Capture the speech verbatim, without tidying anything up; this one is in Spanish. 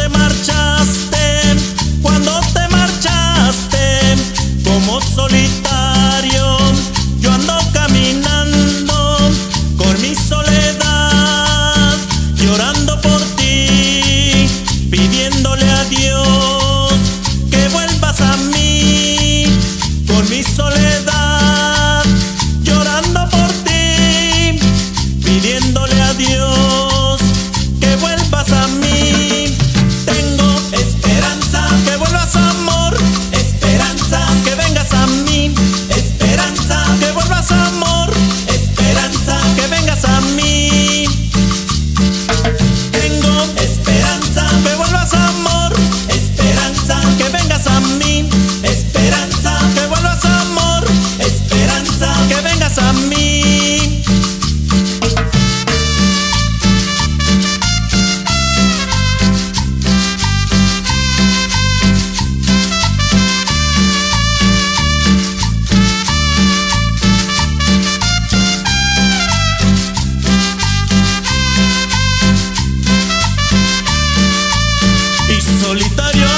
te marchaste, cuando te marchaste, como solitario, yo ando caminando con mi soledad, llorando por ti, pidiéndole a Dios que vuelvas a mí, con mi soledad, llorando por ti, pidiéndole a Dios que vuelvas a mí. Tengo esperanza que vuelvas, amor, esperanza que vengas a mí, esperanza que vuelvas, amor, esperanza que vengas a mí. Tengo esperanza que vuelvas, amor, esperanza que vengas a mí, esperanza que vuelvas, amor, esperanza que vengas a mí. Y solitario